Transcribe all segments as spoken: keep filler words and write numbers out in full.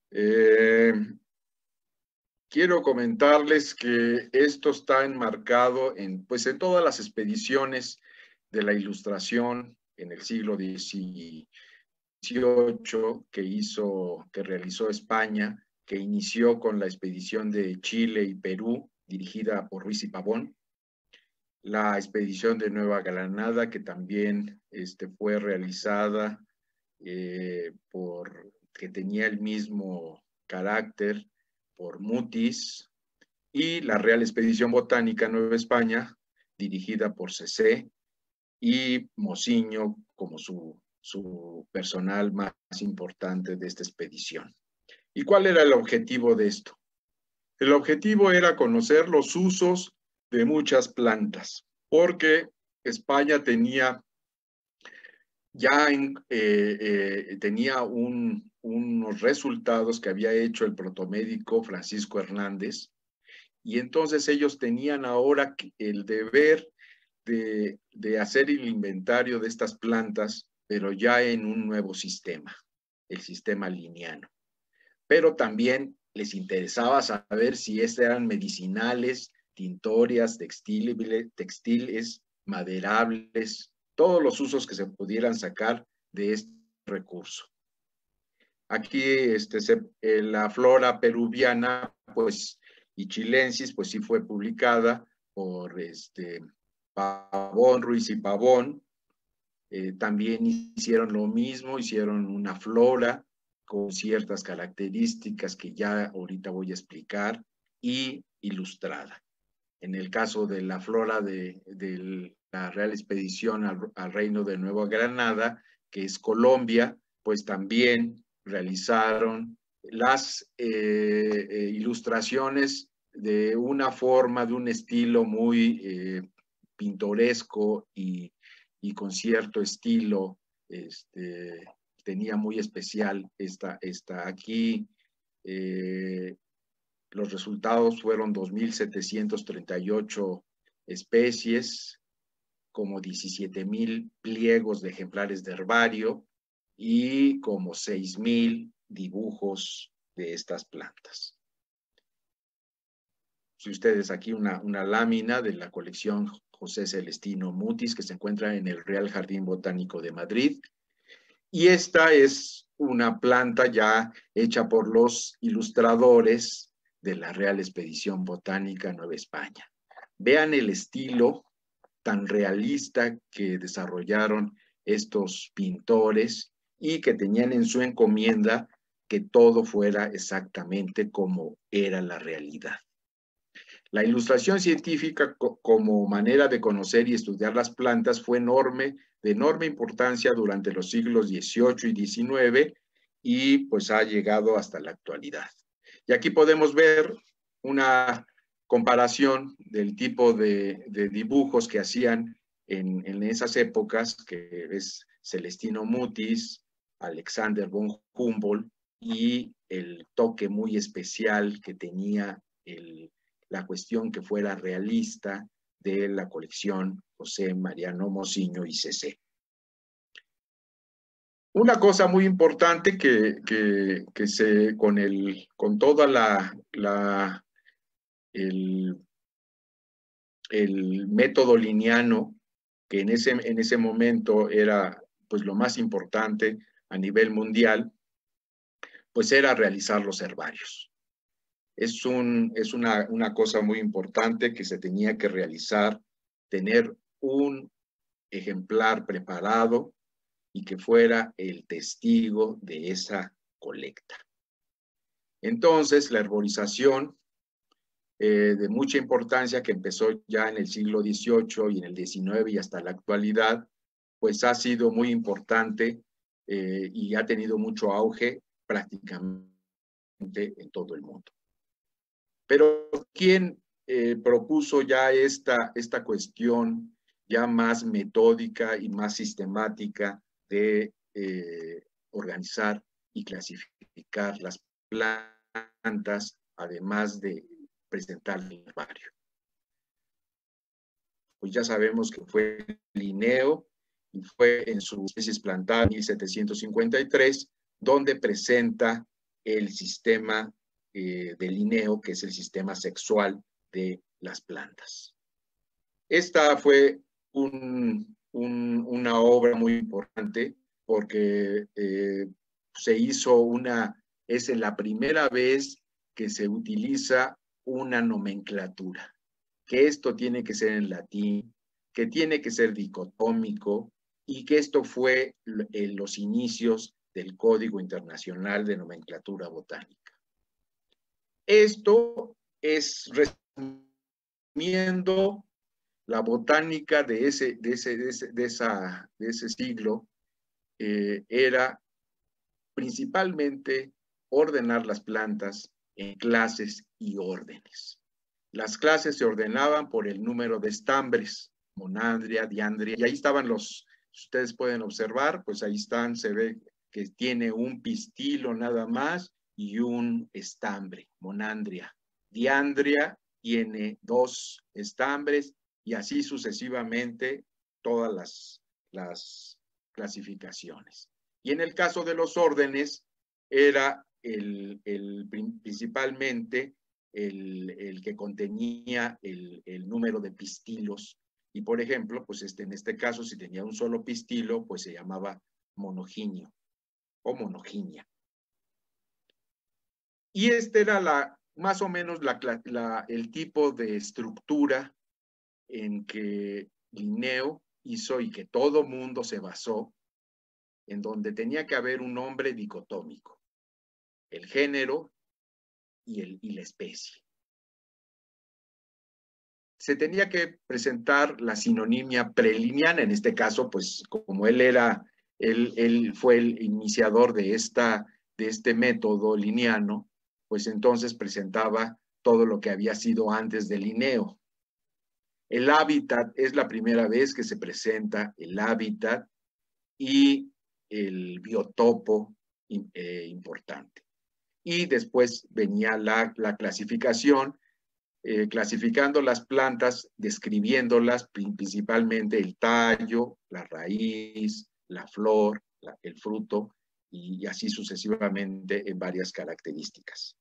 Eh, quiero comentarles que esto está enmarcado en, pues, en todas las expediciones de la Ilustración en el siglo dieciocho que hizo, que realizó España, que inició con la expedición de Chile y Perú, dirigida por Ruiz y Pavón, la expedición de Nueva Granada, que también este, fue realizada eh, por, que tenía el mismo carácter, por Mutis, y la Real Expedición Botánica Nueva España, dirigida por Cecé, y Mociño como su, su personal más importante de esta expedición. ¿Y cuál era el objetivo de esto? El objetivo era conocer los usos de muchas plantas, porque España tenía ya en, eh, eh, tenía un, unos resultados que había hecho el protomédico Francisco Hernández, y entonces ellos tenían ahora el deber de, de hacer el inventario de estas plantas, pero ya en un nuevo sistema, el sistema liniano. Pero también les interesaba saber si estas eran medicinales, tintorias, textiles, textiles, maderables, todos los usos que se pudieran sacar de este recurso. Aquí este, se, eh, la flora peruviana, pues, y chilensis, pues sí fue publicada por este, Pavón, Ruiz y Pavón. Eh, también hicieron lo mismo, hicieron una flora con ciertas características que ya ahorita voy a explicar, y ilustrada. En el caso de la flora de, de la Real Expedición al, al Reino de Nueva Granada, que es Colombia, pues también realizaron las eh, eh, ilustraciones de una forma, de un estilo muy eh, pintoresco y, y con cierto estilo, este, tenía muy especial esta, esta aquí. Eh, los resultados fueron dos mil setecientos treinta y ocho especies, como diecisiete mil pliegos de ejemplares de herbario y como seis mil dibujos de estas plantas. Si ustedes aquí una, una lámina de la colección José Celestino Mutis, que se encuentra en el Real Jardín Botánico de Madrid. Y esta es una planta ya hecha por los ilustradores de la Real Expedición Botánica Nueva España. Vean el estilo tan realista que desarrollaron estos pintores y que tenían en su encomienda que todo fuera exactamente como era la realidad. La ilustración científica como manera de conocer y estudiar las plantas fue enorme, de enorme importancia durante los siglos dieciocho y diecinueve, y pues ha llegado hasta la actualidad. Y aquí podemos ver una comparación del tipo de, de dibujos que hacían en, en esas épocas, que es Celestino Mutis, Alexander von Humboldt, y el toque muy especial que tenía el la cuestión que fuera realista de la colección José Mariano Mociño y Cecé. Una cosa muy importante que, que, que se, con, el, con toda la, la el, el método liniano, que en ese, en ese momento era pues lo más importante a nivel mundial, pues era realizar los herbarios. Es, un, es una, una cosa muy importante que se tenía que realizar, tener un ejemplar preparado y que fuera el testigo de esa colecta. Entonces, la herborización eh, de mucha importancia, que empezó ya en el siglo dieciocho y en el diecinueve y hasta la actualidad, pues ha sido muy importante eh, y ha tenido mucho auge prácticamente en todo el mundo. Pero ¿quién eh, propuso ya esta, esta cuestión ya más metódica y más sistemática de eh, organizar y clasificar las plantas, además de presentar el herbario? Pues ya sabemos que fue Linneo, y fue en su Especies plantae mil setecientos cincuenta y tres, donde presenta el sistema eh, de Linneo, que es el sistema sexual de las plantas. Esta fue un, un, una obra muy importante porque eh, se hizo una, es la primera vez que se utiliza una nomenclatura, que esto tiene que ser en latín, que tiene que ser dicotómico y que esto fue en los inicios del Código Internacional de Nomenclatura Botánica. Esto es resumiendo la botánica de ese, de ese, de ese, de esa, de ese siglo, eh, era principalmente ordenar las plantas en clases y órdenes. Las clases se ordenaban por el número de estambres, monandria, diandria, y ahí estaban los, ustedes pueden observar, pues ahí están, se ve que tiene un pistilo nada más y un estambre, monandria. Diandria tiene dos estambres y así sucesivamente todas las, las clasificaciones. Y en el caso de los órdenes, era el, el, principalmente el, el que contenía el, el número de pistilos. Y por ejemplo, pues este, en este caso, si tenía un solo pistilo, pues se llamaba monoginio o monoginia. Y este era la, más o menos la, la, el tipo de estructura en que Linneo hizo y que todo mundo se basó, en donde tenía que haber un nombre dicotómico, el género y, el, y la especie. Se tenía que presentar la sinonimia preliniana, en este caso, pues como él era, él, él fue el iniciador de, esta, de este método linneano, pues entonces presentaba todo lo que había sido antes de Linneo. El hábitat es la primera vez que se presenta el hábitat y el biotopo eh, importante. Y después venía la, la clasificación, eh, clasificando las plantas, describiéndolas principalmente el tallo, la raíz, la flor, la, el fruto, y, y así sucesivamente en varias características.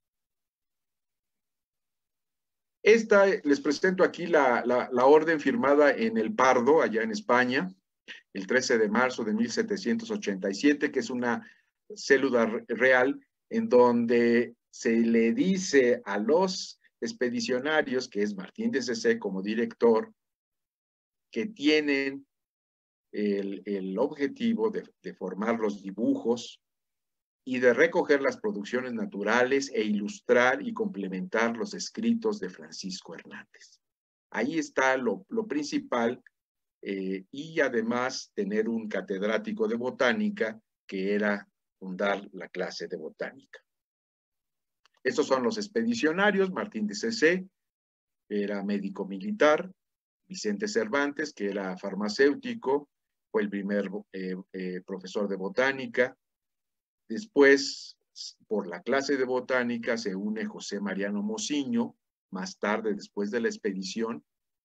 Esta, les presento aquí la, la, la orden firmada en El Pardo, allá en España, el trece de marzo de mil setecientos ochenta y siete, que es una célula real en donde se le dice a los expedicionarios, que es Martín de Cecé como director, que tienen el, el objetivo de, de formar los dibujos y de recoger las producciones naturales e ilustrar y complementar los escritos de Francisco Hernández. Ahí está lo, lo principal, eh, y además tener un catedrático de botánica que era fundar la clase de botánica. Estos son los expedicionarios: Martín de Cecé, que era médico militar; Vicente Cervantes, que era farmacéutico, fue el primer eh, eh, profesor de botánica. Después, por la clase de botánica, se une José Mariano Mociño, más tarde, después de la expedición,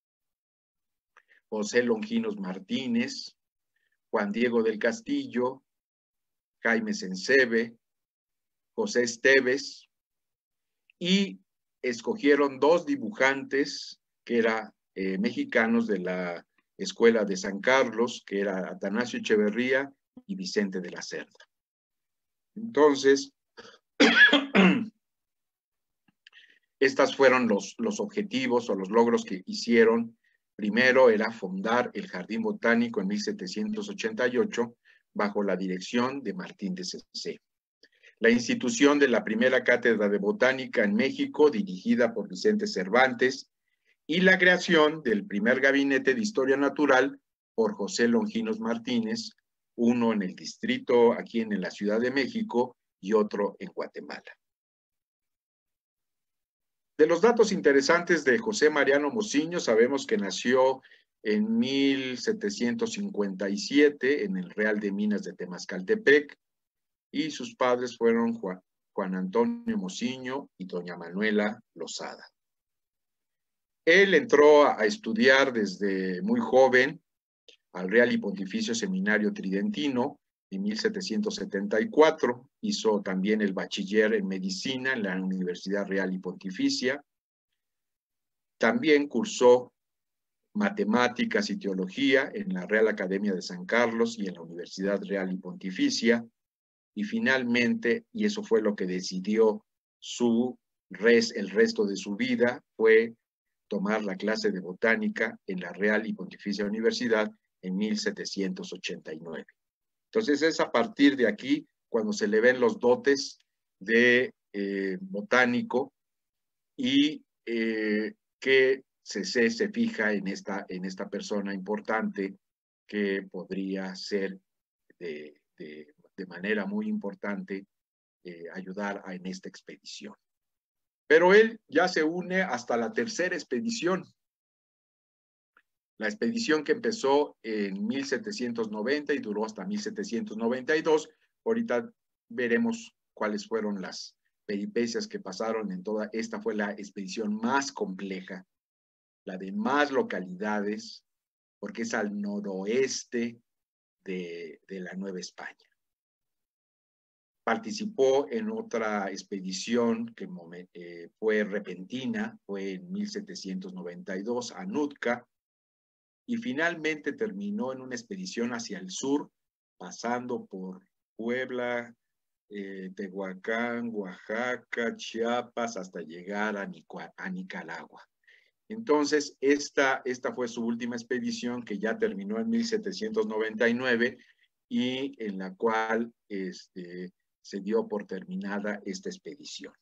José Longinos Martínez, Juan Diego del Castillo, Jaime Sencebe, José Esteves, y escogieron dos dibujantes que eran eh, mexicanos de la Escuela de San Carlos, que era Atanasio Echeverría y Vicente de la Cerda. Entonces, estos fueron los, los objetivos o los logros que hicieron. Primero era fundar el Jardín Botánico en mil setecientos ochenta y ocho bajo la dirección de Martín de Cecé. La institución de la primera cátedra de botánica en México, dirigida por Vicente Cervantes, y la creación del primer gabinete de historia natural por José Longinos Martínez, uno en el distrito aquí en la Ciudad de México y otro en Guatemala. De los datos interesantes de José Mariano Mociño, sabemos que nació en mil setecientos cincuenta y siete en el Real de Minas de Temascaltepec, y sus padres fueron Juan, Juan Antonio Mociño y doña Manuela Lozada. Él entró a estudiar desde muy joven al Real y Pontificio Seminario Tridentino, En mil setecientos setenta y cuatro hizo también el bachiller en medicina en la Universidad Real y Pontificia. También cursó matemáticas y teología en la Real Academia de San Carlos y en la Universidad Real y Pontificia. Y finalmente, y eso fue lo que decidió su res, el resto de su vida, fue tomar la clase de botánica en la Real y Pontificia Universidad en mil setecientos ochenta y nueve. Entonces es a partir de aquí cuando se le ven los dotes de eh, botánico y eh, que se, se, se fija en esta, en esta persona importante que podría ser de, de, de manera muy importante eh, ayudar a, en esta expedición. Pero él ya se une hasta la tercera expedición. La expedición que empezó en mil setecientos noventa y duró hasta mil setecientos noventa y dos. Ahorita veremos cuáles fueron las peripecias que pasaron en toda. Esta fue la expedición más compleja, la de más localidades, porque es al noroeste de, de la Nueva España. Participó en otra expedición que eh, fue repentina, fue en mil setecientos noventa y dos a Nootka, y finalmente terminó en una expedición hacia el sur, pasando por Puebla, eh, Tehuacán, Oaxaca, Chiapas, hasta llegar a, Nicua, a Nicaragua. Entonces, esta, esta fue su última expedición, que ya terminó en mil setecientos noventa y nueve, y en la cual este, se dio por terminada esta expedición.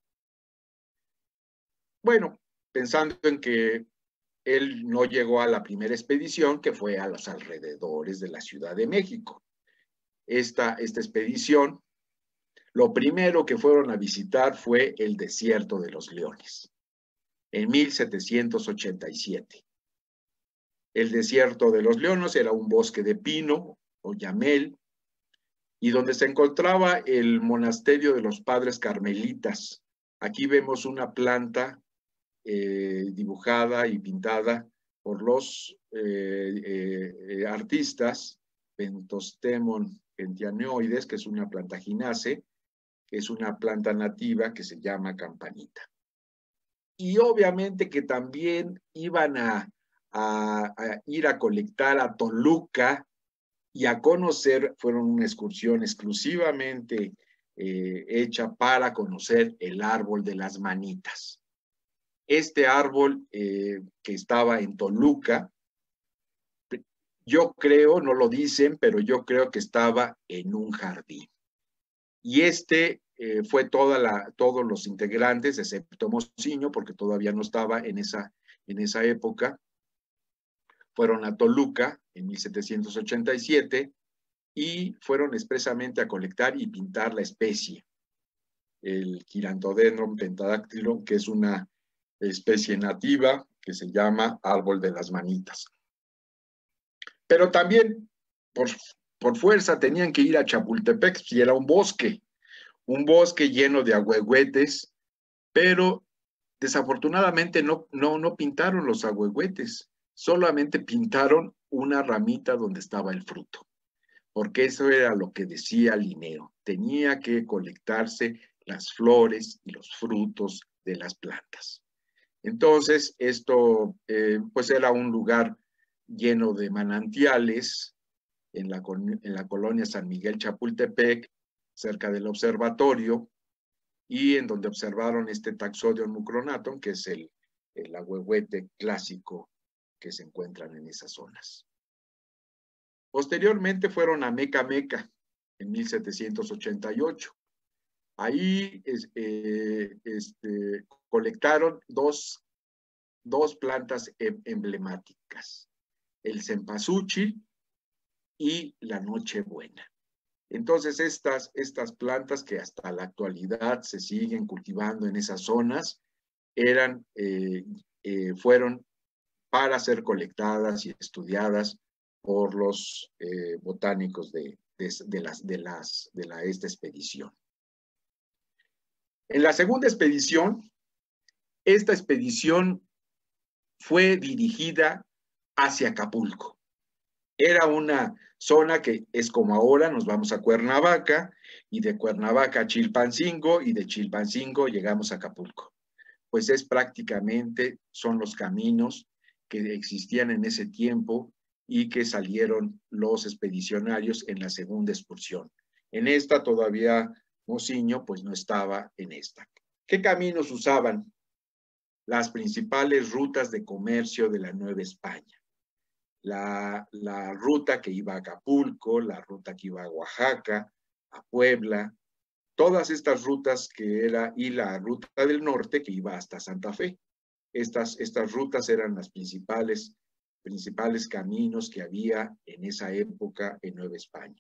Bueno, pensando en que él no llegó a la primera expedición, que fue a los alrededores de la Ciudad de México. Esta, esta expedición, lo primero que fueron a visitar fue el desierto de los Leones, en mil setecientos ochenta y siete. El desierto de los Leones era un bosque de pino o yamel, y donde se encontraba el monasterio de los padres carmelitas. Aquí vemos una planta Eh, dibujada y pintada por los eh, eh, artistas Pentostemon gentianoides, que es una plantaginace, que es una planta nativa que se llama campanita. Y obviamente que también iban a, a, a ir a colectar a Toluca y a conocer, fueron una excursión exclusivamente eh, hecha para conocer el árbol de las manitas. Este árbol eh, que estaba en Toluca, yo creo, no lo dicen, pero yo creo que estaba en un jardín. Y este eh, fue toda la, todos los integrantes, excepto Mociño, porque todavía no estaba en esa, en esa época, fueron a Toluca en mil setecientos ochenta y siete y fueron expresamente a colectar y pintar la especie, el Quirantodendron pentadactylum, que es una especie nativa que se llama árbol de las manitas. Pero también, por, por fuerza, tenían que ir a Chapultepec, si era un bosque, un bosque lleno de ahuehuetes, pero desafortunadamente no, no, no pintaron los ahuehuetes, solamente pintaron una ramita donde estaba el fruto, porque eso era lo que decía Linneo, tenía que colectarse las flores y los frutos de las plantas. Entonces, esto eh, pues era un lugar lleno de manantiales en la, en la colonia San Miguel Chapultepec, cerca del observatorio, y en donde observaron este Taxodium mucronatum, que es el, el ahuehuete clásico que se encuentran en esas zonas. Posteriormente fueron a Meca Meca en mil setecientos ochenta y ocho. Ahí eh, este, colectaron dos, dos plantas emblemáticas, el cempasúchil y la nochebuena. Entonces estas, estas plantas que hasta la actualidad se siguen cultivando en esas zonas, eran, eh, eh, fueron para ser colectadas y estudiadas por los eh, botánicos de, de, de, las, de, las, de la, esta expedición. En la segunda expedición, esta expedición fue dirigida hacia Acapulco. Era una zona que es como ahora, nos vamos a Cuernavaca, y de Cuernavaca a Chilpancingo, y de Chilpancingo llegamos a Acapulco. Pues es prácticamente, son los caminos que existían en ese tiempo y que salieron los expedicionarios en la segunda excursión. En esta todavía Mociño pues no estaba en esta. ¿Qué caminos usaban? Las principales rutas de comercio de la Nueva España. La, la ruta que iba a Acapulco, la ruta que iba a Oaxaca, a Puebla, todas estas rutas que era, y la ruta del norte que iba hasta Santa Fe. Estas, estas rutas eran las principales, principales caminos que había en esa época en Nueva España.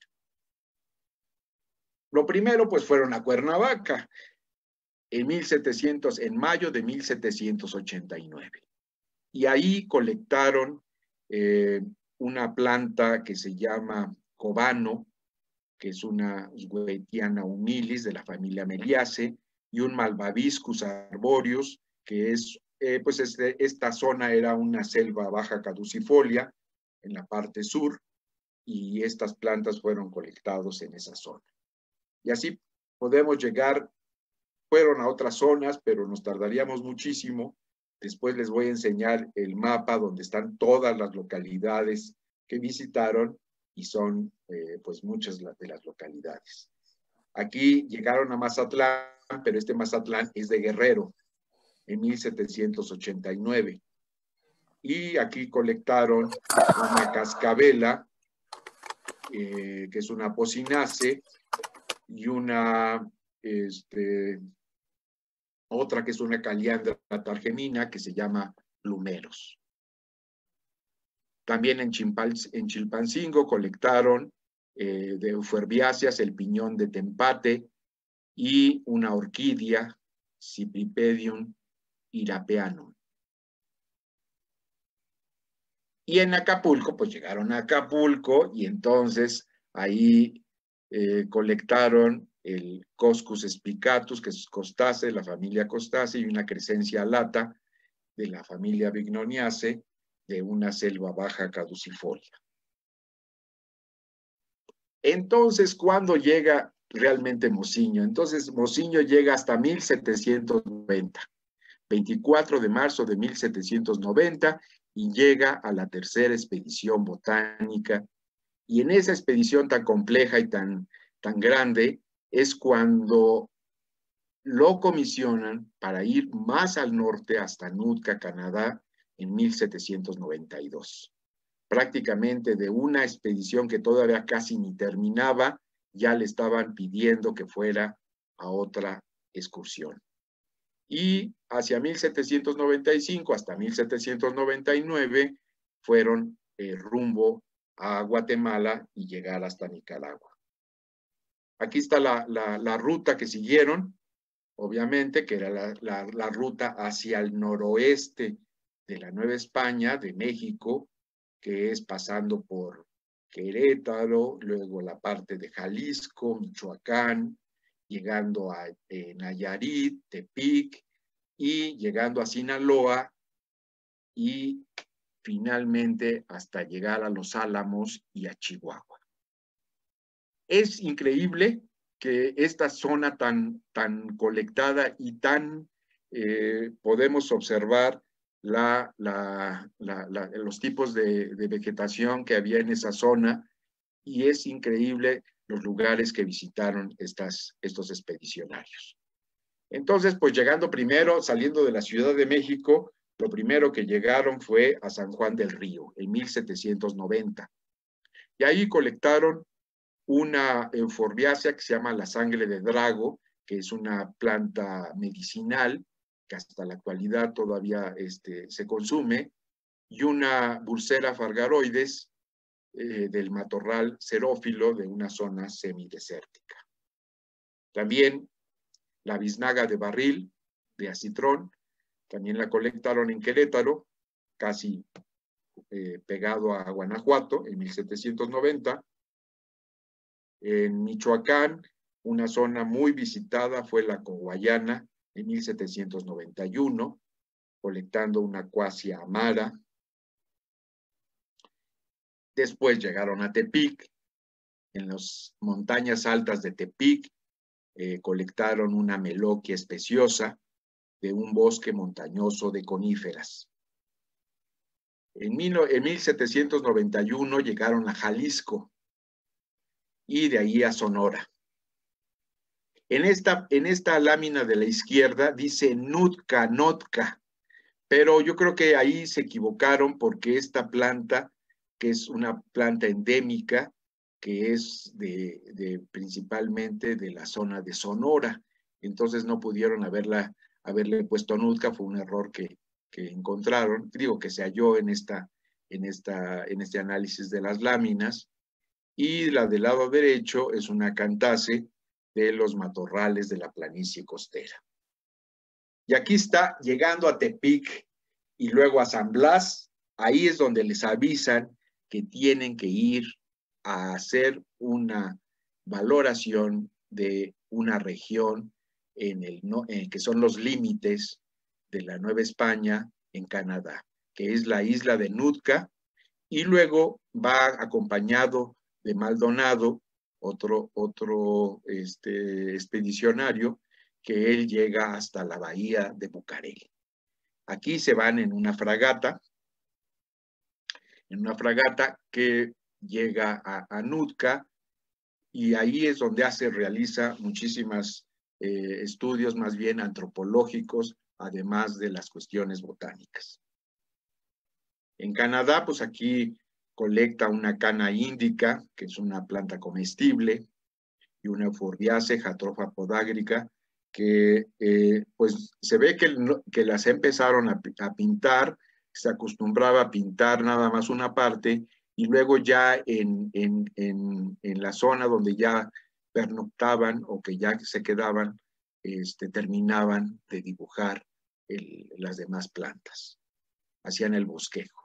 Lo primero, pues, fueron a Cuernavaca en, mil setecientos, en mayo de mil setecientos ochenta y nueve. Y ahí colectaron eh, una planta que se llama cobano, que es una Sguetiana humilis de la familia Meliaceae, y un Malvaviscus arboreus, que es, eh, pues este, esta zona era una selva baja caducifolia en la parte sur, y estas plantas fueron colectadas en esa zona. Y así podemos llegar, fueron a otras zonas, pero nos tardaríamos muchísimo. Después les voy a enseñar el mapa donde están todas las localidades que visitaron, y son eh, pues muchas de las localidades. Aquí llegaron a Mazatlán, pero este Mazatlán es de Guerrero, en mil setecientos ochenta y nueve. Y aquí colectaron una cascabela, eh, que es una Apocynaceae, y una, este, otra que es una Caliandra targemina, que se llama plumeros. También en, Chimpal, en Chilpancingo colectaron eh, de euforbiáceas el piñón de Tempate y una orquídea, Cypripedium irapeanum. Y en Acapulco, pues llegaron a Acapulco, y entonces ahí eh, colectaron el Coscus spicatus, que es Costaceae, la familia Costaceae, y una Crescencia alata de la familia Bignoniaceae, de una selva baja caducifolia. Entonces, ¿cuándo llega realmente Mociño? Entonces, Mociño llega hasta mil setecientos noventa, veinticuatro de marzo de mil setecientos noventa, y llega a la tercera expedición botánica. Y en esa expedición tan compleja y tan, tan grande es cuando lo comisionan para ir más al norte hasta Nootka, Canadá, en mil setecientos noventa y dos. Prácticamente de una expedición que todavía casi ni terminaba, ya le estaban pidiendo que fuera a otra excursión. Y hacia mil setecientos noventa y cinco hasta mil setecientos noventa y nueve fueron eh, rumbo a Guatemala y llegar hasta Nicaragua. Aquí está la, la, la ruta que siguieron, obviamente, que era la, la, la ruta hacia el noroeste de la Nueva España, de México, que es pasando por Querétaro, luego la parte de Jalisco, Michoacán, llegando a eh, Nayarit, Tepic, y llegando a Sinaloa, y finalmente hasta llegar a Los Álamos y a Chihuahua. Es increíble que esta zona tan, tan colectada y tan, eh, podemos observar la, la, la, la, los tipos de, de vegetación que había en esa zona, y es increíble los lugares que visitaron estas, estos expedicionarios. Entonces, pues llegando primero, saliendo de la Ciudad de México, lo primero que llegaron fue a San Juan del Río, en mil setecientos noventa. Y ahí colectaron una euforbiácea que se llama la sangre de drago, que es una planta medicinal que hasta la actualidad todavía este, se consume, y una Bursera fargaroides eh, del matorral xerófilo de una zona semidesértica. También la biznaga de barril de acitrón, también la colectaron en Querétaro, casi eh, pegado a Guanajuato, en mil setecientos noventa. En Michoacán, una zona muy visitada fue la Coguayana, en mil setecientos noventa y uno, colectando una Quassia amara. Después llegaron a Tepic. En las montañas altas de Tepic eh, colectaron una meloquia especiosa de un bosque montañoso de coníferas. En, mil, en mil setecientos noventa y uno llegaron a Jalisco y de ahí a Sonora. En esta, en esta lámina de la izquierda dice Nootka, Nootka, pero yo creo que ahí se equivocaron porque esta planta, que es una planta endémica, que es de, de principalmente de la zona de Sonora, entonces no pudieron haberla, haberle puesto Nootka, fue un error que, que encontraron, digo que se halló en, esta, en, esta, en este análisis de las láminas, y la del lado derecho es una cantase de los matorrales de la planicie costera. Y aquí está, llegando a Tepic y luego a San Blas, ahí es donde les avisan que tienen que ir a hacer una valoración de una región en el, no, en que son los límites de la Nueva España en Canadá, que es la isla de Nootka, y luego va acompañado de Maldonado, otro, otro este, expedicionario, que él llega hasta la bahía de Bucareli. Aquí se van en una fragata, en una fragata que llega a, a Nootka, y ahí es donde hace, realiza muchísimos eh, estudios más bien antropológicos, además de las cuestiones botánicas. En Canadá, pues aquí colecta una cana índica, que es una planta comestible, y una euforbiaceae, Jatropha podágrica, que eh, pues se ve que, que las empezaron a, a pintar, se acostumbraba a pintar nada más una parte, y luego ya en, en, en, en la zona donde ya pernoctaban o que ya se quedaban, este, terminaban de dibujar el, las demás plantas, hacían el bosquejo.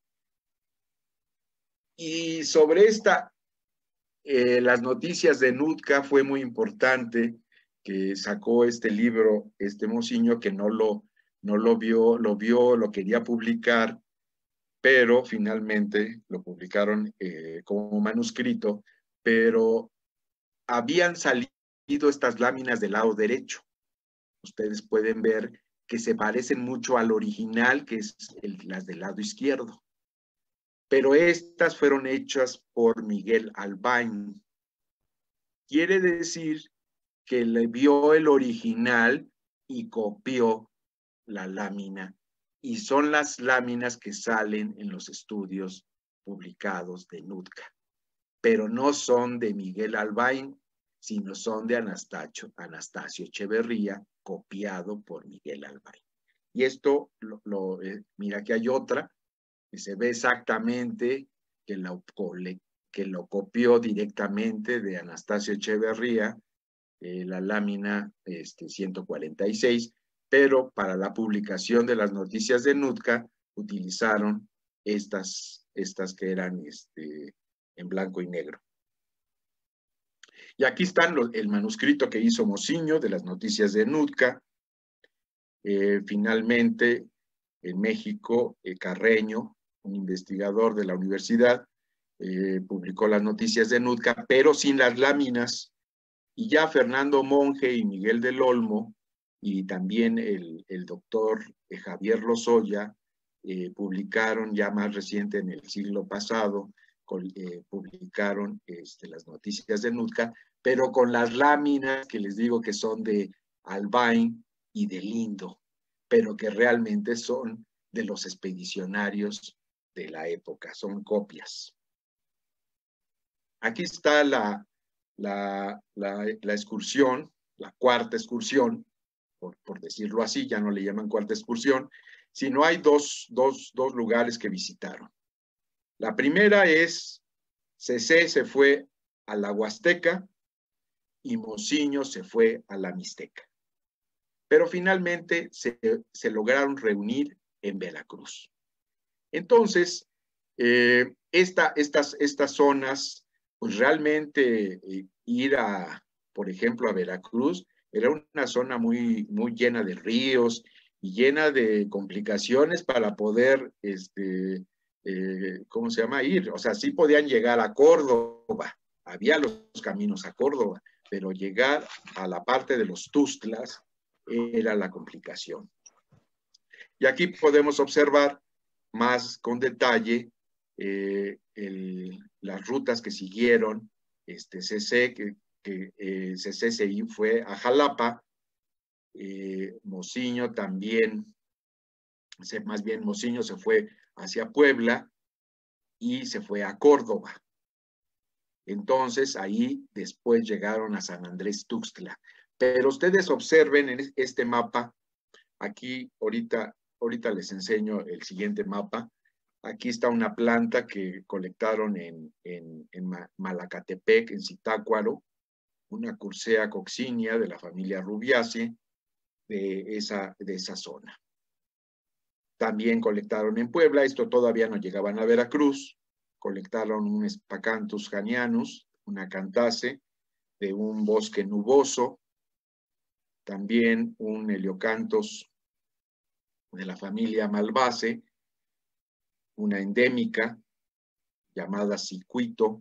Y sobre esta, eh, las noticias de Nootka fue muy importante, que sacó este libro, este Mociño, que no lo, no lo vio, lo vio, lo quería publicar, pero finalmente lo publicaron eh, como manuscrito, pero habían salido estas láminas del lado derecho. Ustedes pueden ver que se parecen mucho al original, que es el, las del lado izquierdo. Pero estas fueron hechas por Miguel Albain. Quiere decir que le vio el original y copió la lámina. Y son las láminas que salen en los estudios publicados de Nootka. Pero no son de Miguel Albain, sino son de Anastasio, Anastasio Echeverría, copiado por Miguel Albain. Y esto, lo, lo, eh, mira que hay otra, que se ve exactamente que lo, que lo copió directamente de Anastasio Echeverría, eh, la lámina este, ciento cuarenta y seis, pero para la publicación de las noticias de Nootka utilizaron estas, estas que eran este, en blanco y negro. Y aquí están los, el manuscrito que hizo Mociño de las noticias de Nootka. Eh, finalmente, en México, eh, Carreño, un investigador de la universidad, eh, publicó las noticias de Nootka, pero sin las láminas, y ya Fernando Monge y Miguel del Olmo, y también el, el doctor eh, Javier Lozoya, eh, publicaron ya más reciente en el siglo pasado, con, eh, publicaron este, las noticias de Nootka, pero con las láminas que les digo que son de Albain y de Lindo, pero que realmente son de los expedicionarios de la época, son copias. Aquí está la, la, la, la excursión, la cuarta excursión, por, por decirlo así, ya no le llaman cuarta excursión, sino hay dos, dos, dos lugares que visitaron. La primera es, Cecé se fue a la Huasteca y Mociño se fue a la Mixteca. Pero finalmente se, se lograron reunir en Veracruz. Entonces, eh, esta, estas, estas zonas, pues realmente eh, ir a, por ejemplo, a Veracruz, era una zona muy, muy llena de ríos y llena de complicaciones para poder este, eh, ¿cómo se llama? Ir. O sea, sí podían llegar a Córdoba, había los caminos a Córdoba, pero llegar a la parte de los Tuxtlas era la complicación. Y aquí podemos observar más con detalle eh, el, las rutas que siguieron este C C, que, que eh, C C se fue a Jalapa, eh, Mociño también, más bien Mociño se fue hacia Puebla y se fue a Córdoba. Entonces ahí después llegaron a San Andrés Tuxtla. Pero ustedes observen en este mapa, aquí ahorita, ahorita les enseño el siguiente mapa. Aquí está una planta que colectaron en, en, en Malacatepec, en Zitácuaro, una Cursea coccinea de la familia Rubiaceae de esa, de esa zona. También colectaron en Puebla, esto todavía no llegaban a Veracruz, colectaron un Spacanthus janianus, una cantase de un bosque nuboso, también un Heliocanthus de la familia Malvaceae, una endémica llamada Cicuito,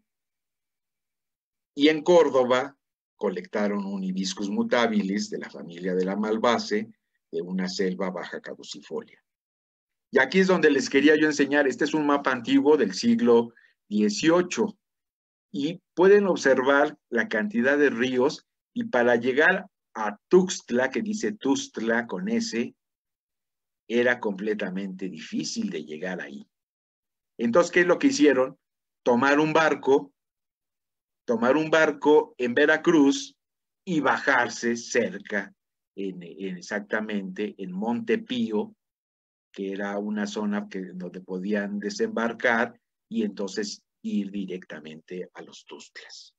y en Córdoba colectaron un Hibiscus mutabilis de la familia de la Malvaceae, de una selva baja caducifolia. Y aquí es donde les quería yo enseñar, este es un mapa antiguo del siglo dieciocho, y pueden observar la cantidad de ríos, y para llegar a Tuxtla, que dice Tuxtla con S, era completamente difícil de llegar ahí. Entonces, ¿qué es lo que hicieron? Tomar un barco, tomar un barco en Veracruz y bajarse cerca, en, en exactamente en Monte Pío, que era una zona que, donde podían desembarcar y entonces ir directamente a los Tuxtlas.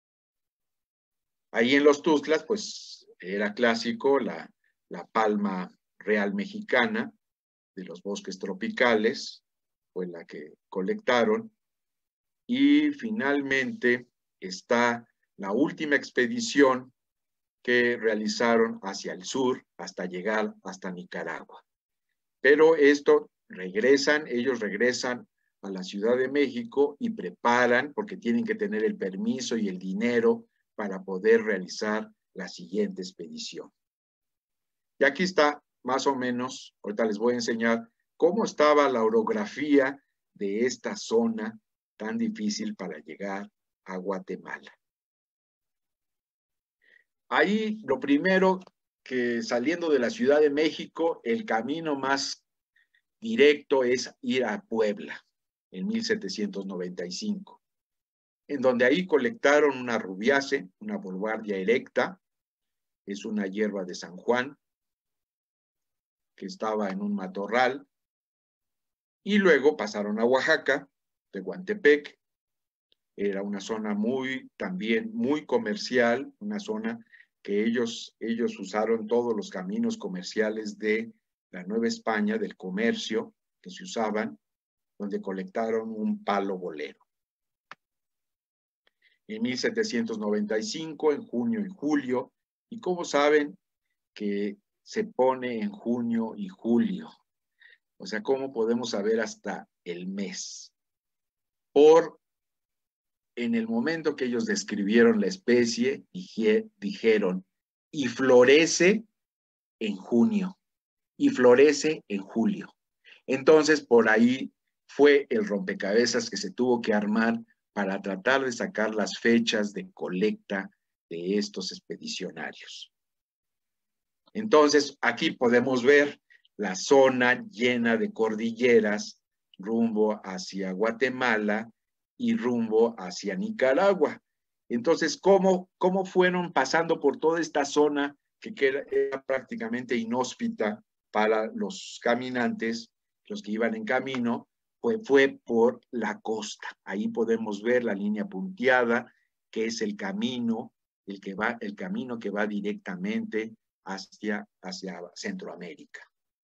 Ahí en los Tuxtlas, pues era clásico la, la palma real mexicana de los bosques tropicales, fue la que colectaron. Y finalmente está la última expedición que realizaron hacia el sur hasta llegar hasta Nicaragua. Pero esto regresan, ellos regresan a la Ciudad de México y preparan, porque tienen que tener el permiso y el dinero para poder realizar la siguiente expedición. Y aquí está más o menos, ahorita les voy a enseñar cómo estaba la orografía de esta zona tan difícil para llegar a Guatemala. Ahí lo primero que saliendo de la Ciudad de México, el camino más directo es ir a Puebla en mil setecientos noventa y cinco, en donde ahí colectaron una rubiácea, una Boulevardia erecta, es una hierba de San Juan, que estaba en un matorral, y luego pasaron a Oaxaca, Tehuantepec, era una zona muy, también muy comercial, una zona que ellos, ellos usaron todos los caminos comerciales de la Nueva España, del comercio que se usaban, donde colectaron un palo bolero. En mil setecientos noventa y cinco, en junio y julio, y como saben que se pone en junio y julio, o sea, ¿cómo podemos saber hasta el mes? Por en el momento que ellos describieron la especie, dijeron, y florece en junio, y florece en julio. Entonces, por ahí fue el rompecabezas que se tuvo que armar para tratar de sacar las fechas de colecta de estos expedicionarios. Entonces, aquí podemos ver la zona llena de cordilleras rumbo hacia Guatemala y rumbo hacia Nicaragua. Entonces, ¿cómo, cómo fueron pasando por toda esta zona que era, era prácticamente inhóspita para los caminantes, los que iban en camino? Pues fue por la costa. Ahí podemos ver la línea punteada, que es el camino, el, que va, el camino que va directamente hacia, hacia Centroamérica.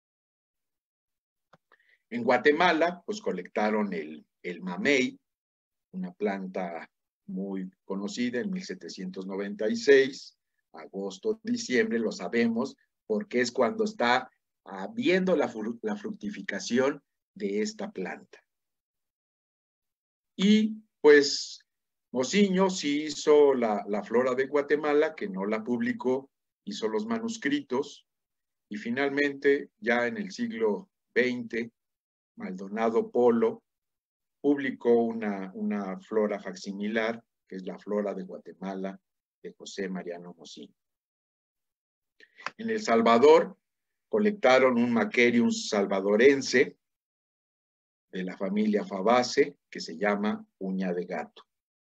En Guatemala, pues colectaron el, el mamey, una planta muy conocida en mil setecientos noventa y seis, agosto, diciembre, lo sabemos, porque es cuando está habiendo la, la fructificación de esta planta. Y pues Mociño sí hizo la, la flora de Guatemala, que no la publicó, hizo los manuscritos, y finalmente, ya en el siglo veinte, Maldonado Polo publicó una, una flora facsimilar, que es la flora de Guatemala de José Mariano Mociño. En El Salvador colectaron un Maquerium salvadorense de la familia Fabace, que se llama uña de gato.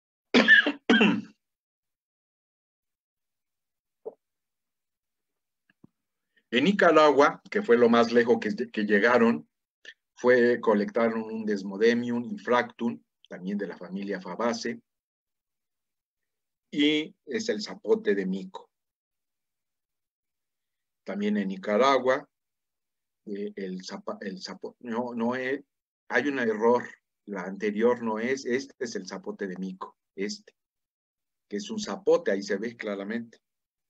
En Nicaragua, que fue lo más lejos que, que llegaron, fue, colectaron un Desmodemium infractum, también de la familia Fabace, y es el zapote de mico. También en Nicaragua, eh, el, zapa, el zapote, no, no es, hay un error, la anterior no es, este es el zapote de mico, este, que es un zapote, ahí se ve claramente.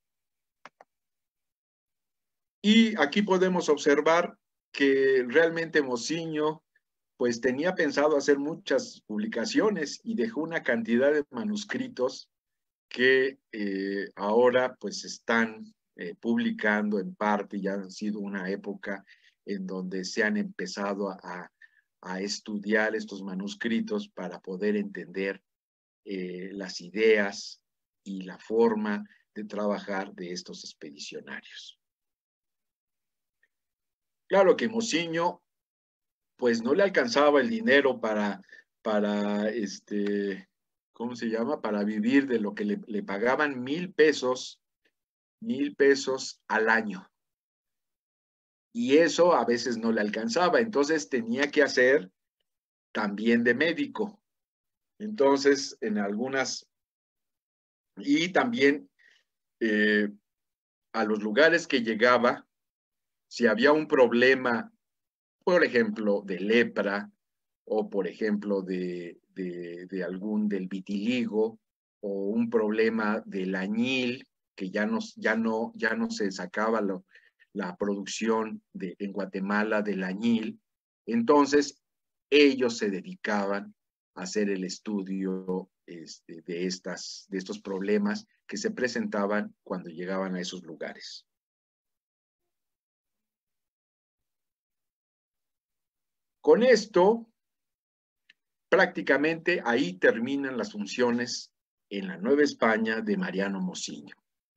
Y aquí podemos observar que realmente Mociño pues tenía pensado hacer muchas publicaciones y dejó una cantidad de manuscritos que eh, ahora pues están eh, publicando en parte, ya han sido una época en donde se han empezado a, a estudiar estos manuscritos para poder entender eh, las ideas y la forma de trabajar de estos expedicionarios. Claro que Mociño pues no le alcanzaba el dinero para, para este, ¿cómo se llama? Para vivir de lo que le, le pagaban mil pesos, mil pesos al año. Y eso a veces no le alcanzaba, entonces tenía que hacer también de médico. Entonces, en algunas, y también eh, a los lugares que llegaba, si había un problema, por ejemplo, de lepra, o por ejemplo de, de, de algún del vitiligo, o un problema del añil, que ya no, ya no, ya no se sacaba lo, la producción de, en Guatemala del añil, entonces ellos se dedicaban a hacer el estudio este, de, estas, de estos problemas que se presentaban cuando llegaban a esos lugares. Con esto, prácticamente ahí terminan las funciones en la Nueva España de Mariano Mociño.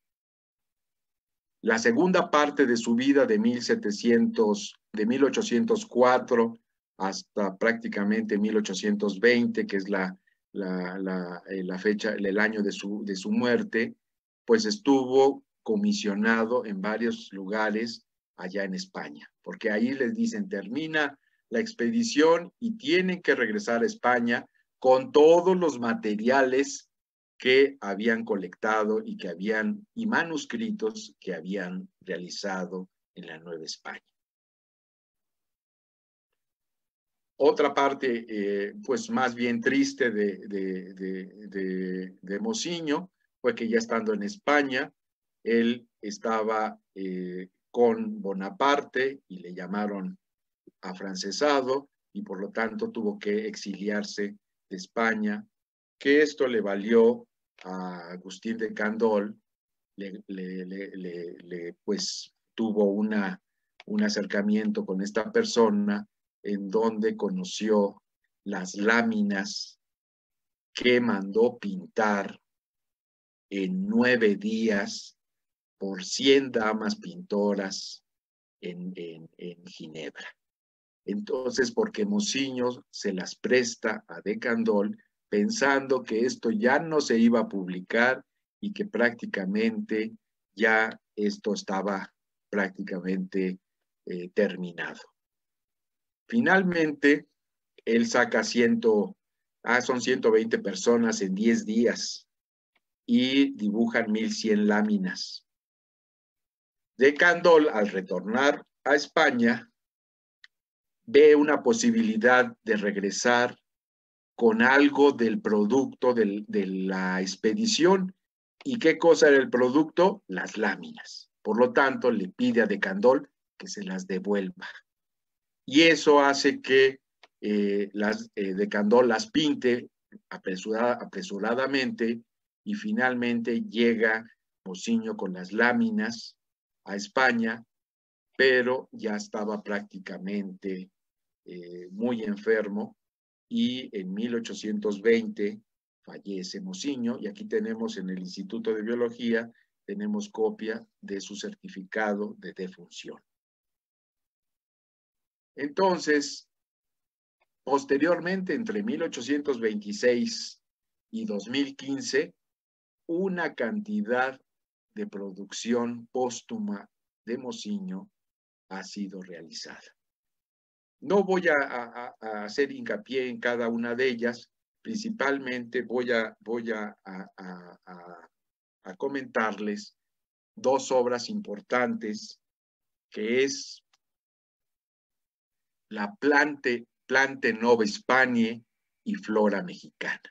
La segunda parte de su vida de, mil setecientos, de mil ochocientos cuatro hasta prácticamente mil ochocientos veinte, que es la, la, la, la fecha, el año de su, de su muerte, pues estuvo comisionado en varios lugares allá en España, porque ahí les dicen, termina la expedición y tienen que regresar a España con todos los materiales que habían colectado y que habían, y manuscritos que habían realizado en la Nueva España. Otra parte, eh, pues más bien triste de, de, de, de, de Mociño, fue que ya estando en España, él estaba eh, con Bonaparte y le llamaron afrancesado y por lo tanto tuvo que exiliarse de España, que esto le valió a Agustín de Candolle, le, le, le, le, le pues tuvo una, un acercamiento con esta persona en donde conoció las láminas que mandó pintar en nueve días por cien damas pintoras en, en, en Ginebra. Entonces, porque Mociño se las presta a de Candolle pensando que esto ya no se iba a publicar y que prácticamente ya esto estaba prácticamente eh, terminado. Finalmente, él saca ciento, ah, son ciento veinte personas en diez días y dibujan mil cien láminas. De Candolle, al retornar a España, ve una posibilidad de regresar con algo del producto del, de la expedición. ¿Y qué cosa era el producto? Las láminas. Por lo tanto, le pide a de Candolle que se las devuelva. Y eso hace que eh, las, eh, de Candolle las pinte apresurada, apresuradamente y finalmente llega Mociño con las láminas a España, pero ya estaba prácticamente eh, muy enfermo y en mil ochocientos veinte fallece Mociño y aquí tenemos en el Instituto de Biología, tenemos copia de su certificado de defunción. Entonces, posteriormente, entre mil ochocientos veintiséis y dos mil quince, una cantidad de producción póstuma de Mociño ha sido realizada. No voy a, a, a hacer hincapié en cada una de ellas, principalmente voy a, voy a, a, a, a comentarles dos obras importantes, que es la Plante, Plante Nova Hispanie y Flora Mexicana.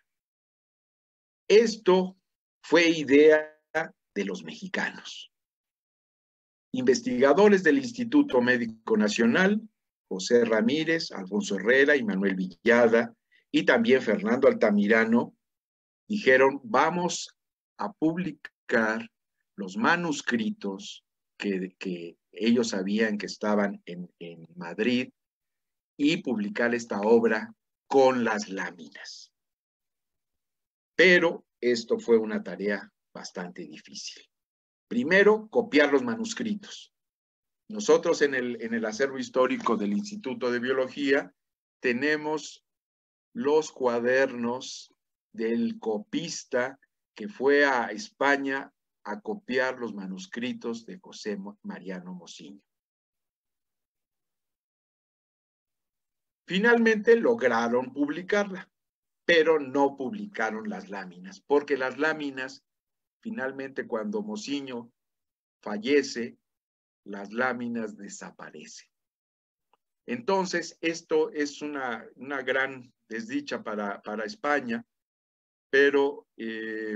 Esto fue idea de los mexicanos. Investigadores del Instituto Médico Nacional, José Ramírez, Alfonso Herrera y Manuel Villada, y también Fernando Altamirano, dijeron, vamos a publicar los manuscritos que, que ellos sabían que estaban en, en Madrid y publicar esta obra con las láminas. Pero esto fue una tarea bastante difícil. Primero, copiar los manuscritos. Nosotros en el, en el acervo histórico del Instituto de Biología tenemos los cuadernos del copista que fue a España a copiar los manuscritos de José Mariano Mociño. Finalmente lograron publicarla, pero no publicaron las láminas, porque las láminas, finalmente cuando Mociño fallece, las láminas desaparecen. Entonces, esto es una, una gran desdicha para, para España, pero eh,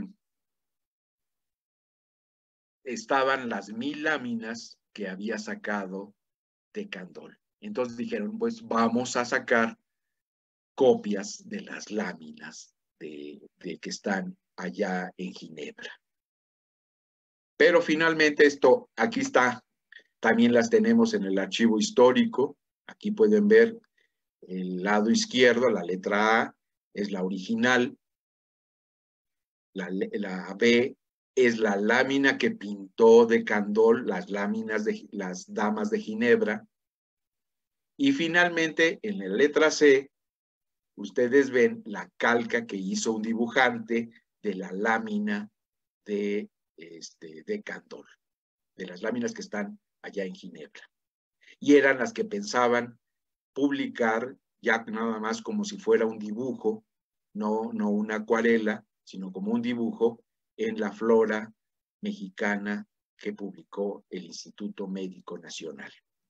estaban las mil láminas que había sacado de Candolle. Entonces dijeron, pues vamos a sacar copias de las láminas de, de que están allá en Ginebra. Pero finalmente esto, aquí está, también las tenemos en el archivo histórico. Aquí pueden ver el lado izquierdo, la letra A es la original, la, la B es la lámina que pintó de Candolle, las láminas de las damas de Ginebra. Y finalmente, en la letra C, ustedes ven la calca que hizo un dibujante de la lámina de, este, de Candolle, de las láminas que están allá en Ginebra. Y eran las que pensaban publicar ya nada más como si fuera un dibujo, no, no una acuarela, sino como un dibujo en la flora mexicana que publicó el Instituto Médico Nacional.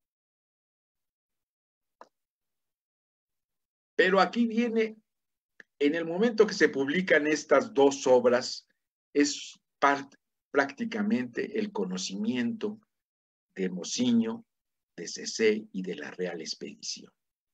Pero aquí viene, en el momento que se publican estas dos obras, es parte, prácticamente el conocimiento de Mociño, de Cecé y de la Real Expedición.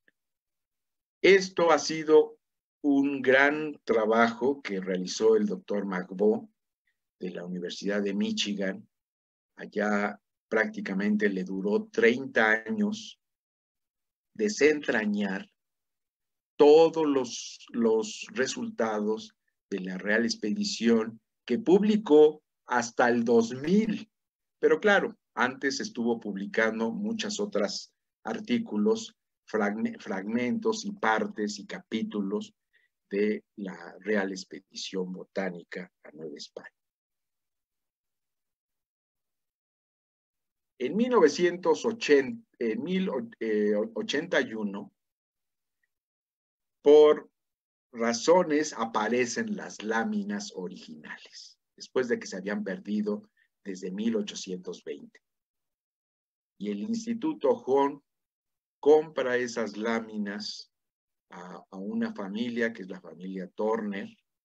Esto ha sido un gran trabajo que realizó el doctor McBo de la Universidad de Michigan. Allá prácticamente le duró treinta años desentrañar todos los, los resultados de la Real Expedición que publicó hasta el dos mil. Pero claro, antes estuvo publicando muchas otras artículos, fragmentos y partes y capítulos de la Real Expedición Botánica a Nueva España. En mil novecientos ochenta, en mil ochenta y uno, por razones aparecen las láminas originales, después de que se habían perdido desde mil ochocientos veinte. Y el Instituto Hahn compra esas láminas a, a una familia, que es la familia Turner,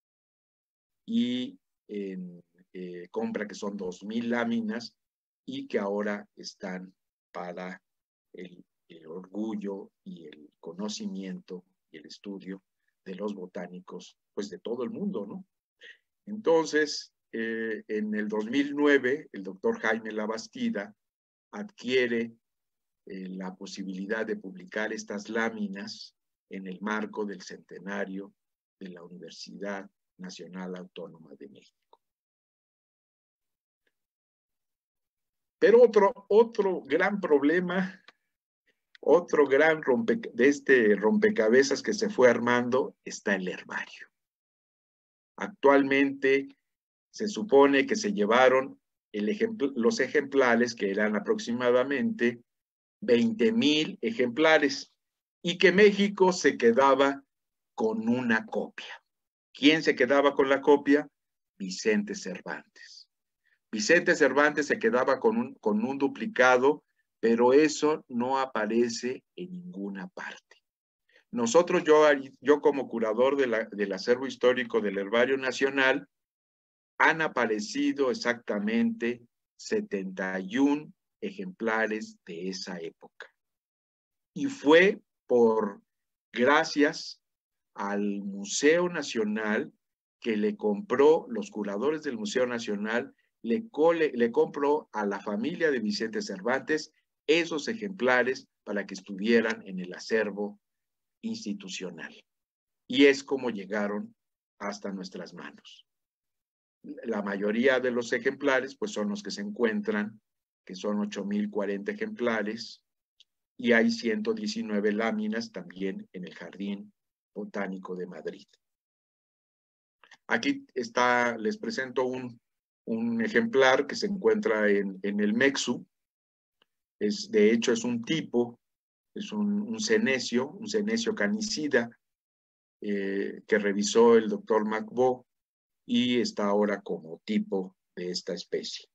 y en, eh, compra que son dos mil láminas y que ahora están para el, el orgullo y el conocimiento y el estudio de los botánicos, pues de todo el mundo, ¿no? Entonces, eh, en el dos mil nueve, el doctor Jaime Labastida adquiere eh, la posibilidad de publicar estas láminas en el marco del centenario de la Universidad Nacional Autónoma de México. Pero otro, otro gran problema, otro gran rompe, de este rompecabezas que se fue armando, está el herbario. Actualmente se supone que se llevaron el ejempl los ejemplares, que eran aproximadamente veinte mil ejemplares, y que México se quedaba con una copia. ¿Quién se quedaba con la copia? Vicente Cervantes. Vicente Cervantes se quedaba con un, con un duplicado, pero eso no aparece en ninguna parte. Nosotros, yo, yo como curador de la, del acervo histórico del Herbario Nacional, han aparecido exactamente setenta y un ejemplares de esa época. Y fue por gracias al Museo Nacional que le compró, los curadores del Museo Nacional, le, cole, le compró a la familia de Vicente Cervantes esos ejemplares para que estuvieran en el acervo institucional. Y es como llegaron hasta nuestras manos. La mayoría de los ejemplares pues son los que se encuentran, que son ocho mil cuarenta ejemplares, y hay ciento diecinueve láminas también en el Jardín Botánico de Madrid. Aquí está, les presento un, un ejemplar que se encuentra en, en el Mexu. Es, de hecho, es un tipo, es un, un senecio, un senecio canicida, eh, que revisó el doctor McBo y está ahora como tipo de esta especie.